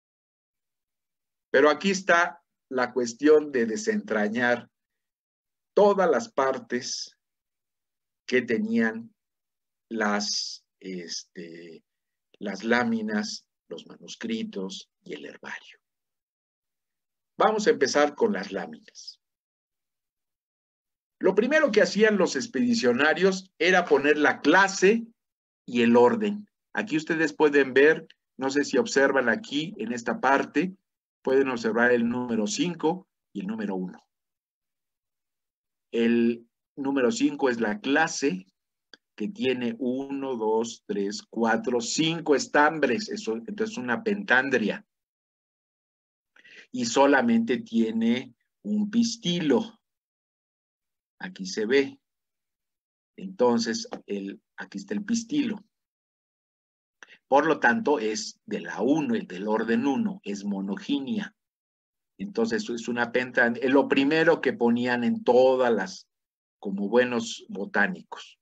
Pero aquí está la cuestión de desentrañar todas las partes que tenían las, este, las láminas, los manuscritos y el herbario. Vamos a empezar con las láminas. Lo primero que hacían los expedicionarios era poner la clase y el orden. Aquí ustedes pueden ver, no sé si observan aquí en esta parte, pueden observar el número cinco y el número uno. El número cinco es la clase, que tiene uno, dos, tres, cuatro, cinco estambres, eso, entonces una pentandria. Y solamente tiene un pistilo. Aquí se ve. Entonces, el, aquí está el pistilo. Por lo tanto, es de la uno, el del orden uno, es monogínia. Entonces, es una pentandria. Es lo primero que ponían en todas las, como buenos botánicos.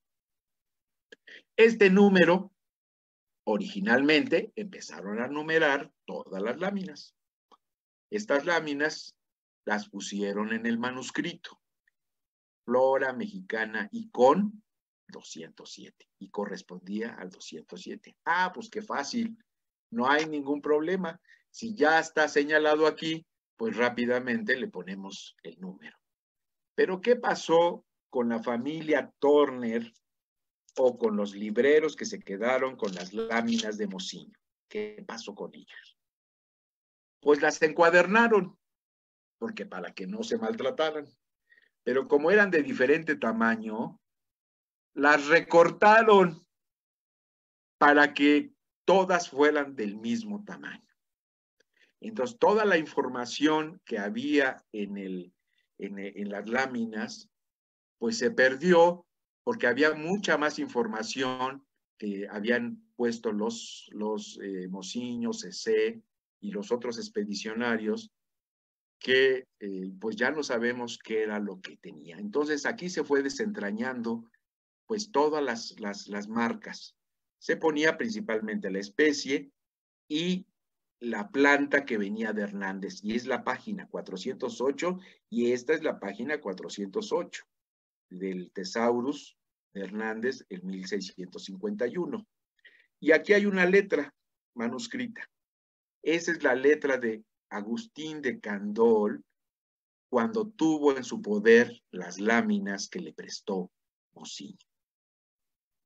Este número, originalmente, empezaron a numerar todas las láminas. Estas láminas las pusieron en el manuscrito. Flora Mexicana y con doscientos siete. Y correspondía al doscientos siete. Ah, pues qué fácil. No hay ningún problema. Si ya está señalado aquí, pues rápidamente le ponemos el número. Pero ¿qué pasó con la familia Turner o con los libreros que se quedaron con las láminas de Mociño? ¿Qué pasó con ellos? Pues las encuadernaron, porque para que no se maltrataran. Pero como eran de diferente tamaño, las recortaron para que todas fueran del mismo tamaño. Entonces, toda la información que había en, el, en, en las láminas, pues se perdió porque había mucha más información que habían puesto los, los eh, Mociño, Cecé y los otros expedicionarios, que eh, pues ya no sabemos qué era lo que tenía. Entonces aquí se fue desentrañando pues todas las, las, las marcas. Se ponía principalmente la especie y la planta que venía de Hernández, y es la página cuatrocientos ocho, y esta es la página cuatrocientos ocho del Thesaurus de Hernández en mil seiscientos cincuenta y uno. Y aquí hay una letra manuscrita. Esa es la letra de Agustín de Candolle cuando tuvo en su poder las láminas que le prestó Mociño.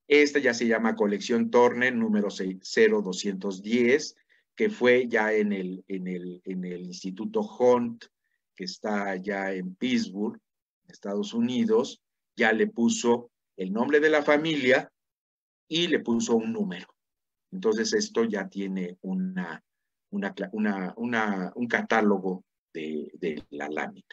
Esta ya se llama colección Turner número cero doscientos diez, que fue ya en el, en el, en el Instituto Hunt, que está allá en Pittsburgh, Estados Unidos. Ya le puso el nombre de la familia y le puso un número. Entonces esto ya tiene una, una, una, una, un catálogo de, de la lámina.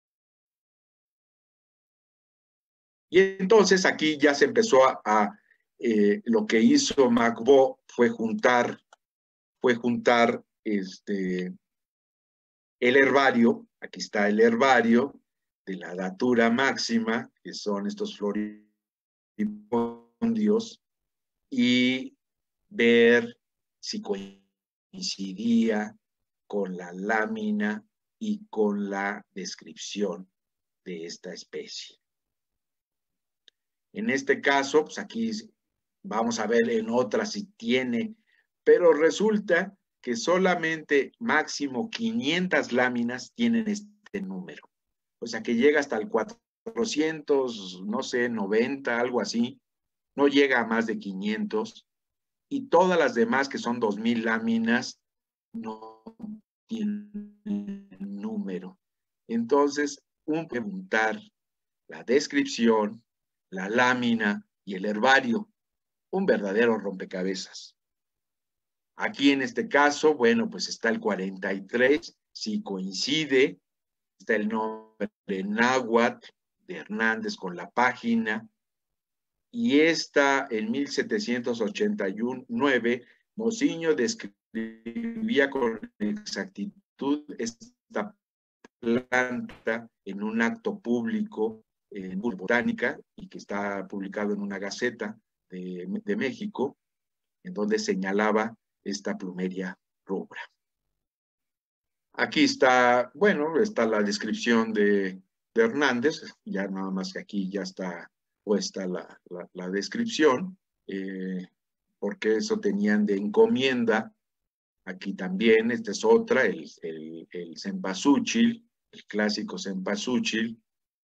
Y entonces aquí ya se empezó a, a eh, lo que hizo McBo fue juntar, fue juntar este, el herbario, aquí está el herbario de la datura máxima, que son estos floripondios, y ver si coincidía con la lámina y con la descripción de esta especie. En este caso, pues aquí vamos a ver en otra si tiene, pero resulta que solamente máximo quinientas láminas tienen este número. O sea que llega hasta el cuatrocientos, no sé, noventa, algo así. No llega a más de quinientos. Y todas las demás, que son dos mil láminas, no tienen número. Entonces, un preguntar la descripción, la lámina y el herbario, un verdadero rompecabezas. Aquí en este caso, bueno, pues está el cuarenta y tres, si coincide, está el nombre de náhuatl de Hernández con la página, y esta en mil setecientos ochenta y nueve, Mociño describía con exactitud esta planta en un acto público en botánica y que está publicado en una gaceta de, de México, en donde señalaba esta plumeria rubra. Aquí está, bueno, está la descripción de, de Hernández, ya nada más que aquí ya está puesta la, la, la descripción, eh, porque eso tenían de encomienda. Aquí también, esta es otra, el, el, el cempasúchil, el clásico cempasúchil.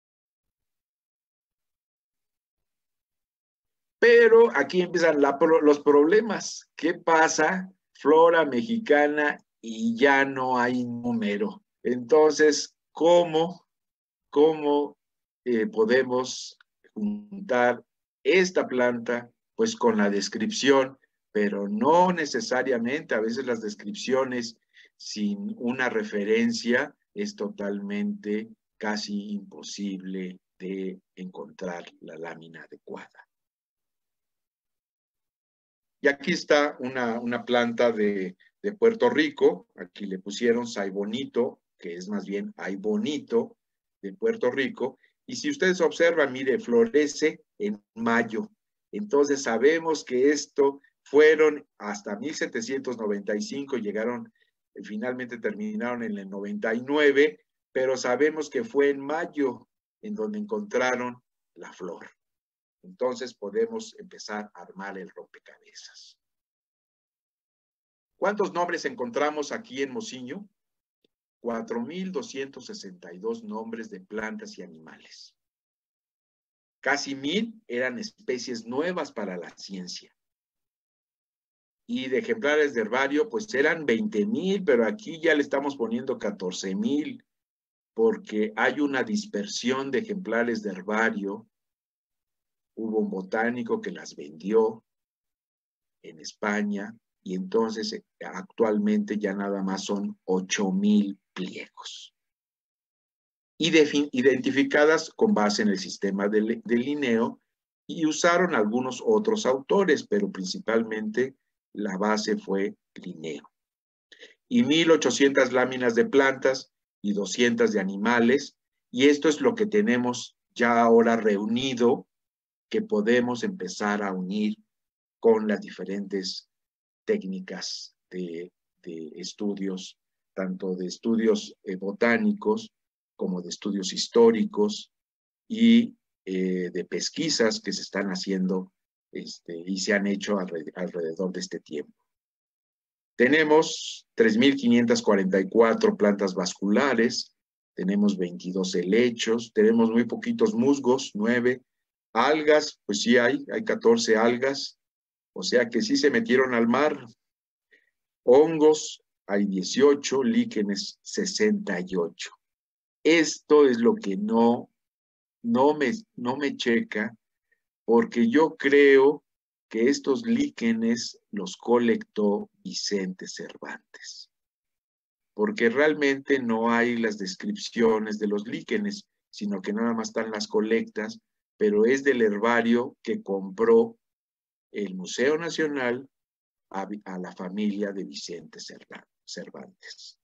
Pero aquí empiezan la, los problemas. ¿Qué pasa? Flora mexicana y ya no hay número. Entonces, ¿cómo, cómo eh, podemos juntar esta planta pues con la descripción? Pero no necesariamente, a veces las descripciones sin una referencia es totalmente casi imposible de encontrar la lámina adecuada. Y aquí está una, una planta de, de Puerto Rico, aquí le pusieron Saibonito, que es más bien Aibonito de Puerto Rico, y si ustedes observan, mire, florece en mayo. Entonces sabemos que esto fueron hasta mil setecientos noventa y cinco, llegaron, finalmente terminaron en el noventa y nueve, pero sabemos que fue en mayo en donde encontraron la flor. Entonces podemos empezar a armar el rompecabezas. ¿Cuántos nombres encontramos aquí en Mociño? cuatro mil doscientos sesenta y dos nombres de plantas y animales. Casi mil eran especies nuevas para la ciencia. Y de ejemplares de herbario, pues eran veinte mil, pero aquí ya le estamos poniendo catorce mil, porque hay una dispersión de ejemplares de herbario. Hubo un botánico que las vendió en España y entonces actualmente ya nada más son ocho mil pliegos. Y identificadas con base en el sistema de, de Linneo, y usaron algunos otros autores, pero principalmente la base fue Linneo. Y mil ochocientas láminas de plantas y doscientas de animales, y esto es lo que tenemos ya ahora reunido, que podemos empezar a unir con las diferentes técnicas de, de estudios, tanto de estudios eh, botánicos como de estudios históricos y eh, de pesquisas que se están haciendo este, y se han hecho alrededor, alrededor de este tiempo. Tenemos tres mil quinientas cuarenta y cuatro plantas vasculares, tenemos veintidós helechos, tenemos muy poquitos musgos, nueve, Algas, pues sí hay, hay catorce algas, o sea que sí se metieron al mar. Hongos, hay dieciocho, líquenes, sesenta y ocho. Esto es lo que no, no, me, no me checa, porque yo creo que estos líquenes los colectó Vicente Cervantes, porque realmente no hay las descripciones de los líquenes, sino que nada más están las colectas, pero es del herbario que compró el Museo Nacional a, a la familia de Vicente Cervantes.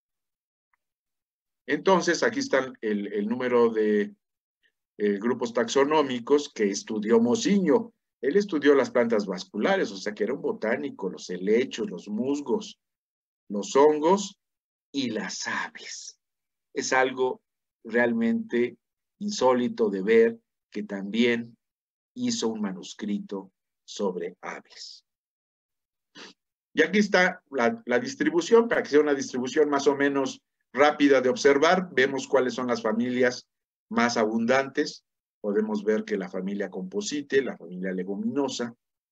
Entonces, aquí está el, el número de eh, grupos taxonómicos que estudió Mociño. Él estudió las plantas vasculares, o sea que era un botánico, los helechos, los musgos, los hongos y las aves. Es algo realmente insólito de ver que también hizo un manuscrito sobre aves. Y aquí está la, la distribución, para que sea una distribución más o menos rápida de observar. Vemos cuáles son las familias más abundantes. Podemos ver que la familia Composite, la familia Leguminosa,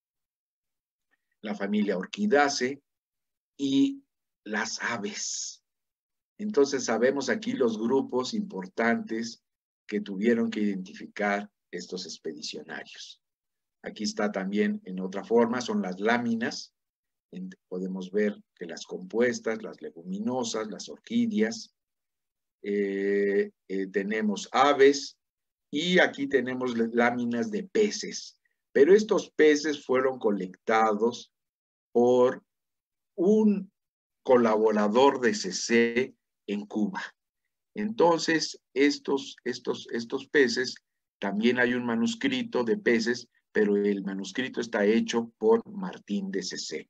la familia Orchidaceae y las aves. Entonces sabemos aquí los grupos importantes que tuvieron que identificar estos expedicionarios. Aquí está también en otra forma, son las láminas. Podemos ver que las compuestas, las leguminosas, las orquídeas, eh, eh, tenemos aves y aquí tenemos láminas de peces. Pero estos peces fueron colectados por un colaborador de C C en Cuba. Entonces, estos, estos, estos peces, también hay un manuscrito de peces, pero el manuscrito está hecho por Martín de C C.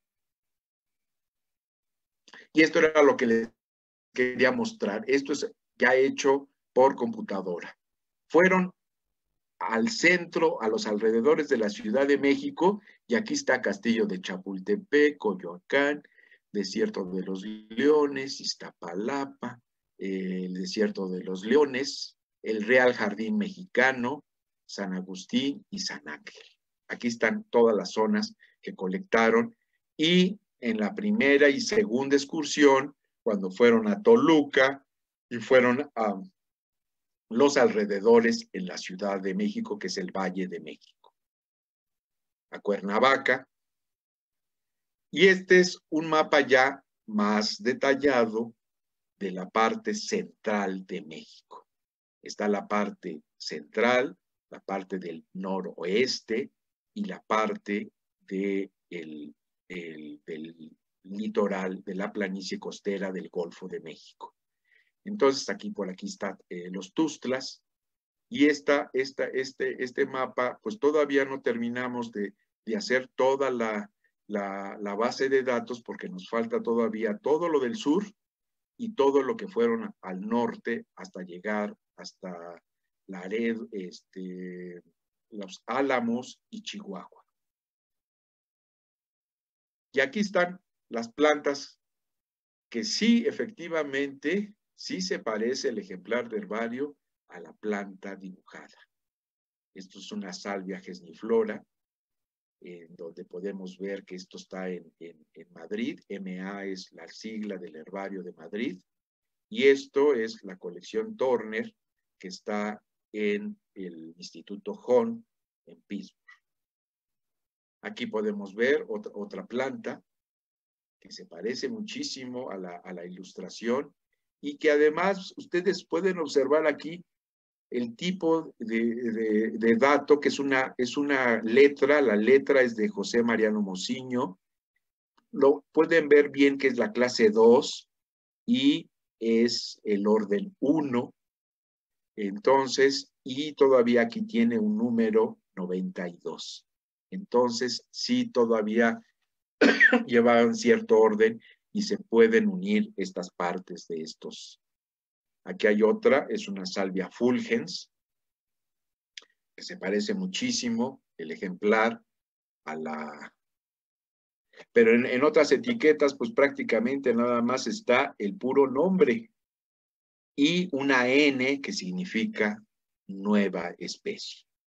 Y esto era lo que les quería mostrar. Esto es ya hecho por computadora. Fueron al centro, a los alrededores de la Ciudad de México, y aquí está Castillo de Chapultepec, Coyoacán, Desierto de los Leones, Iztapalapa, eh, el Desierto de los Leones, el Real Jardín Mexicano, San Agustín y San Ángel. Aquí están todas las zonas que colectaron, y en la primera y segunda excursión, cuando fueron a Toluca y fueron a los alrededores en la Ciudad de México, que es el Valle de México, a Cuernavaca. Y este es un mapa ya más detallado de la parte central de México. Está la parte central, la parte del noroeste y la parte de el, el, del litoral, de la planicie costera del Golfo de México. Entonces, aquí por aquí están eh, los Tustlas, y esta, esta, este, este mapa, pues todavía no terminamos de, de hacer toda la, la, la base de datos, porque nos falta todavía todo lo del sur y todo lo que fueron al norte hasta llegar hasta Laredo, este, Los Álamos y Chihuahua. Y aquí están las plantas que sí, efectivamente, sí se parece el ejemplar de herbario a la planta dibujada. Esto es una salvia gesniflora, en donde podemos ver que esto está en, en, en Madrid. M A es la sigla del herbario de Madrid, y esto es la colección Turner, que está en el Instituto Hahn en Pittsburgh. Aquí podemos ver otra, otra planta que se parece muchísimo a la, a la ilustración, y que además ustedes pueden observar aquí el tipo de, de, de dato, que es una, es una letra. La letra es de José Mariano Mociño. Lo pueden ver bien que es la clase dos y es el orden uno. Entonces, y todavía aquí tiene un número noventa y dos. Entonces, sí, todavía llevan cierto orden y se pueden unir estas partes de estos. Aquí hay otra, es una salvia fulgens, que se parece muchísimo el ejemplar a la... Pero en, en otras etiquetas, pues prácticamente nada más está el puro nombre y una N que significa nueva especie.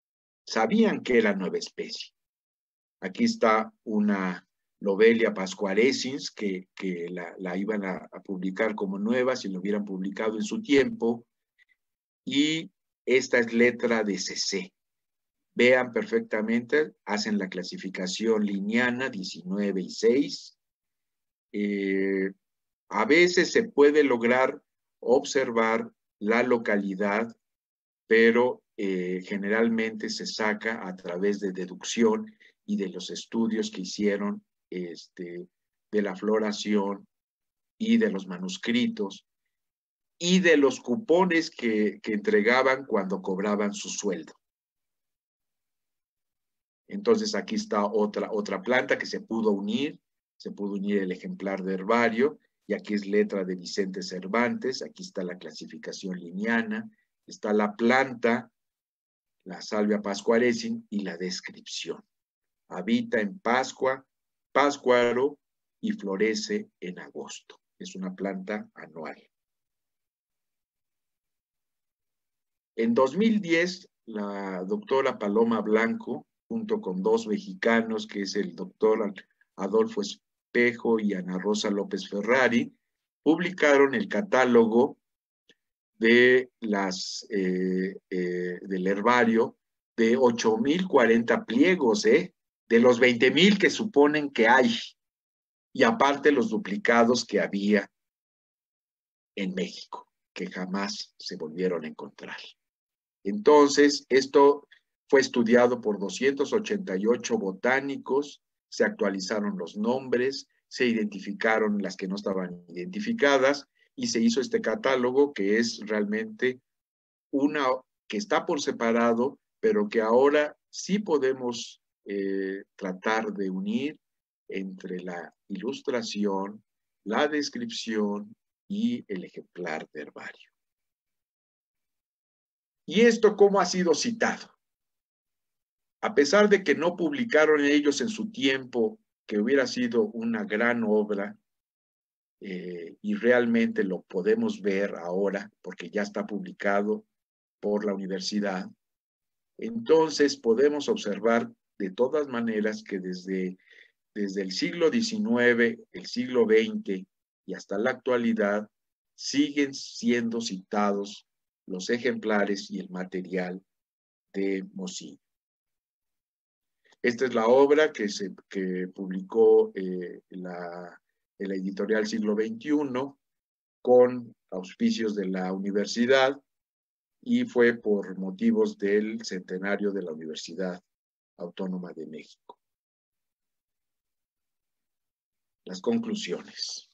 sabían que era nueva especie. Aquí está una Lobelia pascuarescens que, que la, la iban a, a publicar como nueva si lo hubieran publicado en su tiempo. Y esta es letra de C C. Vean perfectamente, hacen la clasificación liniana diecinueve y seis. Eh, a veces se puede lograr observar la localidad, pero eh, generalmente se saca a través de deducción y de los estudios que hicieron este, de la floración y de los manuscritos y de los cupones que, que entregaban cuando cobraban su sueldo. Entonces aquí está otra, otra planta que se pudo unir, se pudo unir el ejemplar de herbario, y aquí es letra de Vicente Cervantes, aquí está la clasificación liniana, está la planta, la Salvia pascuarescens y la descripción. Habita en Pascua, Páscuaro y florece en agosto. Es una planta anual. En dos mil diez, la doctora Paloma Blanco, junto con dos mexicanos, que es el doctor Adolfo Espejo y Ana Rosa López Ferrari, publicaron el catálogo de las, eh, eh, del herbario de ocho mil cuarenta pliegos, ¿eh? De los veinte mil que suponen que hay, y aparte los duplicados que había en México, que jamás se volvieron a encontrar. Entonces, esto fue estudiado por doscientos ochenta y ocho botánicos, se actualizaron los nombres, se identificaron las que no estaban identificadas y se hizo este catálogo que es realmente una que está por separado, pero que ahora sí podemos eh, tratar de unir entre la ilustración, la descripción y el ejemplar de herbario. ¿Y esto cómo ha sido citado? A pesar de que no publicaron ellos en su tiempo, que hubiera sido una gran obra, eh, y realmente lo podemos ver ahora, porque ya está publicado por la universidad, entonces podemos observar de todas maneras que desde, desde el siglo diecinueve, el siglo veinte y hasta la actualidad, siguen siendo citados los ejemplares y el material de Mosinho. Esta es la obra que, se, que publicó eh, la, la editorial Siglo veintiuno con auspicios de la universidad y fue por motivos del centenario de la Universidad Autónoma de México. Las conclusiones.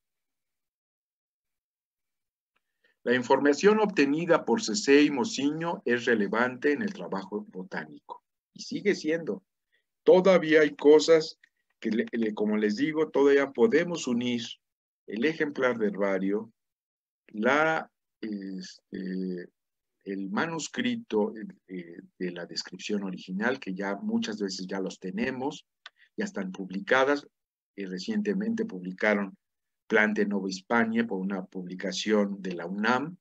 La información obtenida por C C y Mosinho es relevante en el trabajo botánico y sigue siendo. Todavía hay cosas que, como les digo, todavía podemos unir el ejemplar de herbario, la, este, el manuscrito eh, de la descripción original, que ya muchas veces ya los tenemos, ya están publicadas, y recientemente publicaron Plante Nova Hispania por una publicación de la UNAM,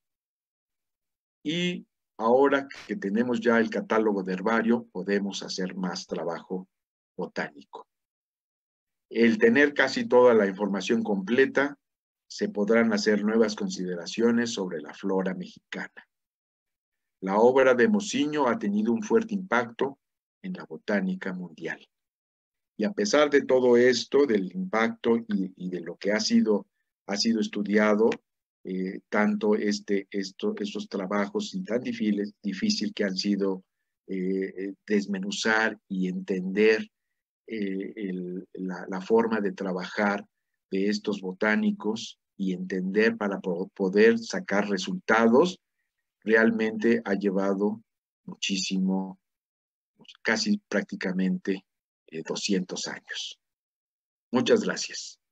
y ahora que tenemos ya el catálogo de herbario, podemos hacer más trabajo botánico. El tener casi toda la información completa, se podrán hacer nuevas consideraciones sobre la flora mexicana. La obra de Mosinho ha tenido un fuerte impacto en la botánica mundial. Y a pesar de todo esto, del impacto y, y de lo que ha sido, ha sido estudiado, eh, tanto este, esto, estos trabajos y tan difícil, difícil que han sido eh, desmenuzar y entender eh, el, la, la forma de trabajar de estos botánicos y entender para poder sacar resultados, realmente ha llevado muchísimo, casi prácticamente eh, doscientos años. Muchas gracias.